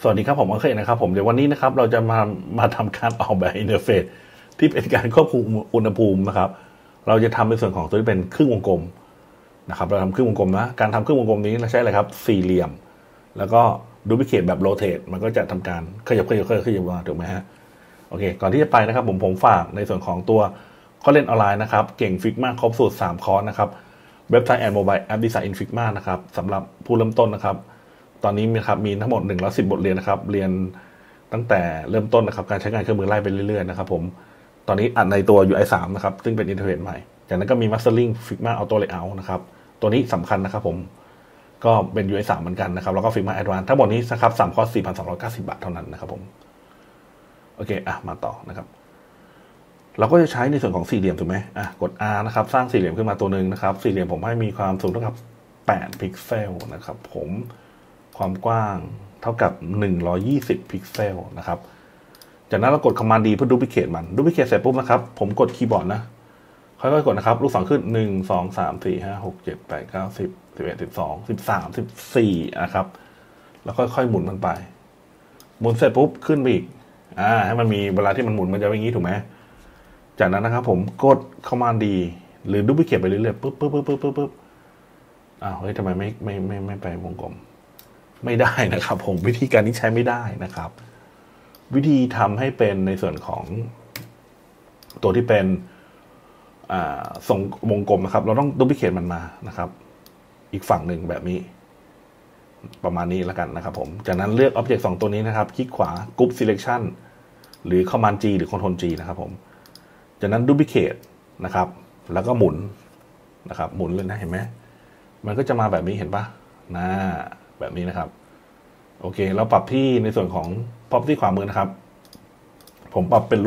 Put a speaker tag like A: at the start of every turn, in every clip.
A: สวัสดีครับผมโอเคนะครับผมเดี๋ยววันนี้นะครับเราจะมาทำการออกแบบอินเทอร์เฟซที่เป็นการควบคุมอุณหภูมินะครับเราจะทำในส่วนของตัวที่เป็นครึ่งวงกลมนะครับเราทำครึ่งวงกลมนะการทำครึ่งวงกลมนี้เราใช้อะไรครับสี่เหลี่ยมแล้วก็ดูพิเคทแบบโรเตทมันก็จะทำการขยับมาถูกไหมฮะโอเคก่อนที่จะไปนะครับผมฝากในส่วนของตัวข้อเล่นออนไลน์นะครับเก่งฟิกมากครบสูตร3คอร์สนะครับเว็บไซต์แอนด์โมบายแอปดีไซน์อินฟิกมานะครับสำหรับผู้เริ่มต้นนะครับตอนนี้มีทั้งหมด110บทเรียนนะครับเรียนตั้งแต่เริ่มต้นนะครับการใช้งานเครื่องมือไล่ไปเรื่อยๆนะครับผมตอนนี้อัดในตัว UI 3นะครับซึ่งเป็นอินเทอร์เฟซใหม่จากนั้นก็มี Mastering Figma Auto Layout นะครับตัวนี้สำคัญนะครับผมก็เป็น UI 3เหมือนกันนะครับแล้วก็ Figma Advanced ทั้งหมดนี้นะครับ3คอร์ส 4,290 บาทเท่านั้นนะครับผมโอเคมาต่อนะครับเราก็จะใช้ในส่วนของสี่เหลี่ยมถูกไหมกด R นะครับสร้างสี่เหลี่ยมขึ้นมาตัวหนึ่งนะครับสี่เหลี่ยมผมให้มีความสูงเท่ากับ8พิกเซลนะครับผมความกว้างเท่ากับ120พิกเซลนะครับจากนั้นเรากด Command D เพื่อดูพิเคทมันดูพิเคทเสร็จปุ๊บนะครับผมกดคีย์บอร์ดนะค่อยๆกดนะครับลูกศรขึ้น1 2 3 4 5 6 7 8 9 10 11 12 13 14นะครับแล้วค่อยๆหมุนมันไปหมุนเสร็จปุ๊บขึ้นไปอีกให้มันมีเวลาที่มันหมุนมันจะเป็นอย่างนี้ถูกไหมจากนั้นนะครับผมกด Command D หรือดูพิเคทไปเรื่อยๆปุ๊บเฮ้ยทำไมไม่ไปวงกลมไม่ได้นะครับผมวิธีการนี้ใช้ไม่ได้นะครับวิธีทำให้เป็นในส่วนของตัวที่เป็นส่งวงกลมนะครับเราต้องดูพิเคทมันมานะครับอีกฝั่งหนึ่งแบบนี้ประมาณนี้แล้วกันนะครับผมจากนั้นเลือก Object 2ตัวนี้นะครับคลิกขวา Group Selection หรือ Command G หรือ Ctrl G นะครับผมจากนั้นดูพิเคทนะครับแล้วก็หมุนนะครับหมุนเลยนะเห็นไหมมันก็จะมาแบบนี้เห็นปะแบบนี้นะครับโอเคเราปรับที่ในส่วนของพ็อปที่ขวามือนะครับผมปรับเป็น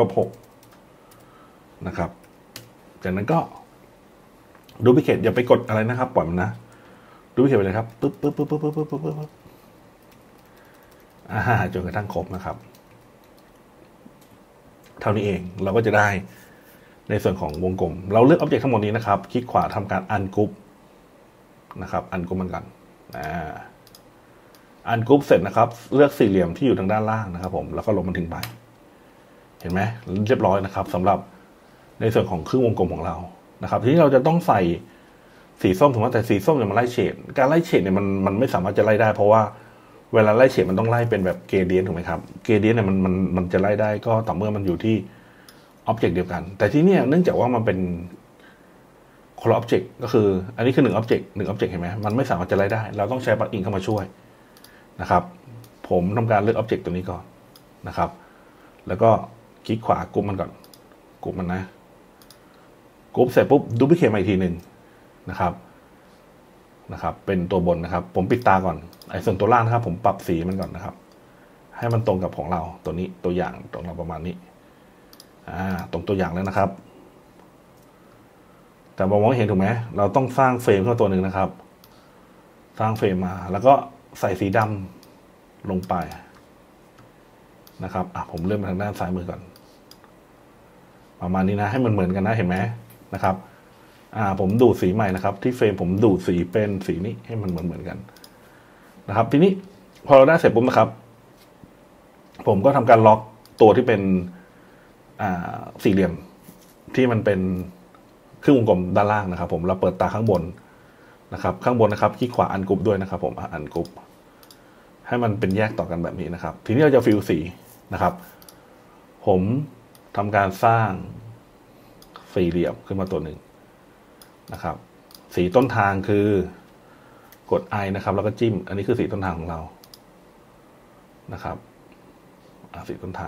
A: -6นะครับจากนั้นก็ดูพิเคทอย่าไปกดอะไรนะครับปล่อยมันนะดูพิเคทไปเลยครับปึ๊บจนกระทั่งครบนะครับเท่านี้เองเราก็จะได้ในส่วนของวงกลมเราเลือก Object ทั้งหมดนี้นะครับคลิกขวาทำการ Ungroup นะครับ Ungroup มันกันUngroup เสร็จนะครับเลือกสี่เหลี่ยมที่อยู่ทางด้านล่างนะครับผมแล้วก็ลงมันทิ้งไปเห็นไหมเรียบร้อยนะครับสำหรับในส่วนของครึ่งวงกลมของเรานะครับทีนี้เราจะต้องใส่สีส้มถูกไหมแต่สีส้มเนี่ยมันไล่เฉดการไล่เฉดเนี่ยมันไม่สามารถจะไล่ได้เพราะว่าเวลาไล่เฉดมันต้องไล่เป็นแบบเกรเดียนถูกไหมครับเกรเดียนเนี่ยมันจะไล่ได้ก็ต่อเมื่อมันอยู่ที่อ็อบเจกต์เดียวกันแต่ที่นี่เนื่องจากว่ามันเป็นคนละอ็อบเจกต์ก็คืออันนี้คือ1อ็อบเจกต์เห็นไหมมันไม่สามารถจะไล่ได้เราต้องใช้ปลั๊กอินเข้ามาช่วยนะครับผมทำการเลือกอ็อบเจกต์ตัวนี้ก่อนนะครับแล้วก็คลิกขวากรุ๊ปมันก่อนกรุ๊ปมันนะกรุ๊ปเสร็จปุ๊บดูพิเคทมาอีกทีหนึ่งนะครับเป็นตัวบนนะครับผมปิดตาก่อนส่วนตัวล่างนะครับผมปรับสีมันก่อนนะครับให้มันตรงกับของเราตัวนี้ตัวอย่างตรงเราประมาณนี้ตรงตัวอย่างแล้วนะครับแต่มองไม่เห็นถูกไหมเราต้องสร้างเฟรมขึ้นมาตัวหนึ่งนะครับสร้างเฟรมมาแล้วก็ใส่สีดำลงไปนะครับผมเริ่มทางด้านซ้ายมือก่อนประมาณนี้นะให้มันเหมือนกันนะเห็นไหมนะครับผมดูดสีใหม่นะครับที่เฟรมผมดูดสีเป็นสีนี้ให้มันเหมือนกันนะครับทีนี้พอเราได้เสร็จปุ๊บนะครับผมก็ทำการล็อกตัวที่เป็นสี่เหลี่ยมที่มันเป็นครึ่งวงกลมด้านล่างนะครับผมเราเปิดตาข้างบนนะครับข้างบนนะครับคลิกขวาอันกรุ๊ปด้วยนะครับผมอันกรุ๊ปให้มันเป็นแยกต่อกันแบบนี้นะครับทีนี้เราจะฟิลสีนะครับผมทำการสร้างสี่เหลี่ยมขึ้นมาตัวหนึ่งนะครับสีต้นทางคือกด I นะครับแล้วก็จิ้มอันนี้คือสีต้นทางของเรานะครับสีต้นทาง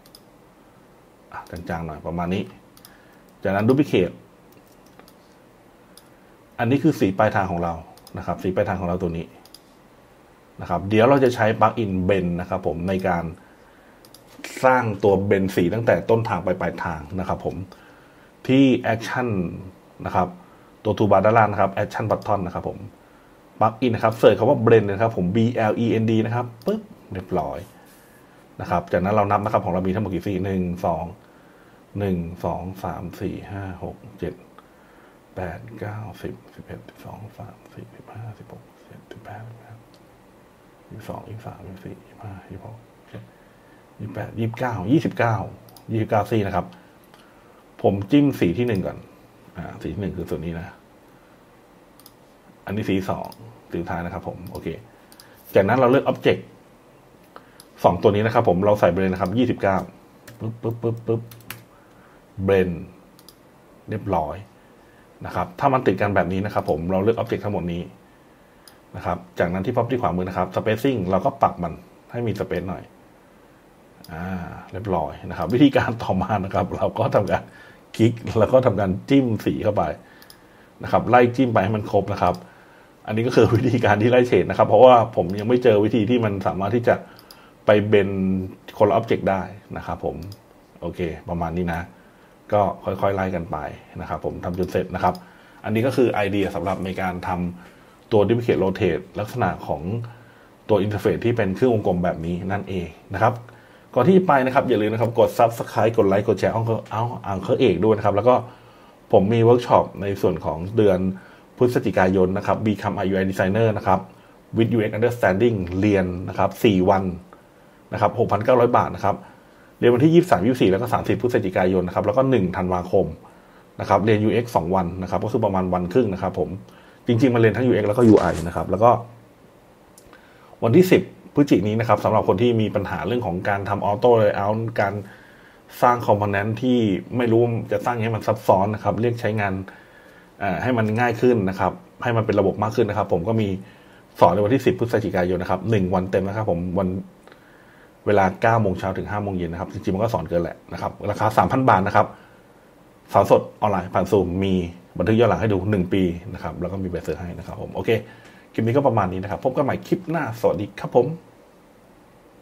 A: จางๆหน่อยประมาณนี้จากนั้นดูพิเคทอันนี้คือสีปลายทางของเรานะครับสีปลายทางของเราตัวนี้นะครับเดี๋ยวเราจะใช้ปลั๊กอินเบนนะครับผมในการสร้างตัวเบนสีตั้งแต่ต้นทางไปปลายทางนะครับผมที่แอคชั่นนะครับตัวทูบาร์ด้านล่างนะครับแอคชั่นบัตทอนนะครับผมปลั๊กอินนะครับเสิร์ชคำว่าเบนนะครับผม BLEND นะครับปึ๊บเรียบร้อยนะครับจากนั้นเรานับนะครับของเรามีทั้งหมดกี่สี1 2 3 4 5 6 7 8 9 10 11 12 13 14 15 16 17 18 22 23 24 25 26 28 29 29ซี่นะครับผมจิ้มสีที่1ก่อนสีที่1คือส่วนนี้นะอันนี้สี2สีสุดท้ายนะครับผมโอเคจากนั้นเราเลือก Object 2ตัวนี้นะครับผมเราใส่ไปเลยนะครับ29ปึ๊บBlend เรียบร้อยนะครับถ้ามันติดกันแบบนี้นะครับผมเราเลือก Object ทั้งหมดนี้นะครับจากนั้นที่ Property ขวามือนะครับ Spacing เราก็ปรับมันให้มี Space หน่อยเรียบร้อยนะครับวิธีการต่อมานะครับเราก็ทำการคลิกแล้วก็ทำการจิ้มสีเข้าไปนะครับไล่จิ้มไปให้มันครบนะครับอันนี้ก็คือวิธีการที่ไล่เฉดนะครับเพราะว่าผมยังไม่เจอวิธีที่มันสามารถที่จะไปเบนคนละ Object ได้นะครับผมโอเคประมาณนี้นะก็ค่อยๆไล่กันไปนะครับผมทำจนเสร็จนะครับอันนี้ก็คือไอเดียสำหรับในการทำตัว Duplicate Rotate ลักษณะของตัวอินเทอร์เฟซที่เป็นเครื่องวงกลมแบบนี้นั่นเองนะครับก่อนที่ไปนะครับอย่าลืมนะครับกด Subscribe กดไลค์กดแชร์อังเคอร์เอกด้วยนะครับแล้วก็ผมมีเวิร์กช็อปในส่วนของเดือนพฤศจิกายนนะครับ Become a UI Designer นะครับ with UX Understanding เรียนนะครับ4วันนะครับ 6,900 บาทนะครับเรียนวันที่23 24แล้วก็30พฤศจิกายนนะครับแล้วก็1ธันวาคมนะครับเรียน UX 2วันนะครับก็คือประมาณวันครึ่งนะครับผมจริงๆมาเรียนทั้ง UX แล้วก็ UI นะครับแล้วก็วันที่10พฤศจิกายนนี้นะครับสำหรับคนที่มีปัญหาเรื่องของการทำออโต้เลเยอร์การสร้างคอมโพเนนต์ที่ไม่รู้จะสร้างให้มันซับซ้อนนะครับเรียกใช้งานให้มันง่ายขึ้นนะครับให้มันเป็นระบบมากขึ้นนะครับผมก็มีสอนในวันที่10พฤศจิกายนนะครับ1วันเต็มนะครับผมวันเวลา 9 โมงเช้าถึง 5 โมงเย็นนะครับจริงๆมันก็สอนเกินแหละนะครับราคา 3,000 บาทนะครับสอนสดออนไลน์ผ่านซูมมีบันทึกย้อนหลังให้ดู1ปีนะครับแล้วก็มีใบเซอร์ให้นะครับผมโอเคคลิปนี้ก็ประมาณนี้นะครับพบกันใหม่คลิปหน้าสวัสดีครับผม